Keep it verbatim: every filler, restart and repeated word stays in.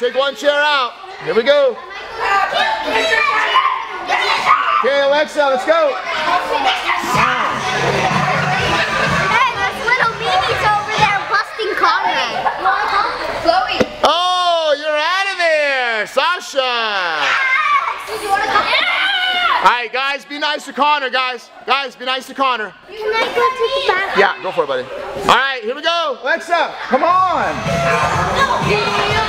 take one chair out. Here we go. Okay, Alexa, let's go. Hey, there's little meanies over there busting Conrad. Chloe. Oh, you're out of there, Sasha. Yes! You want to come? Yeah! All right, guys, be nice to Connor, guys. Guys, be nice to Connor. Can I go take the bathroom? Yeah, go for it, buddy. All right, here we go. Alexa, come on.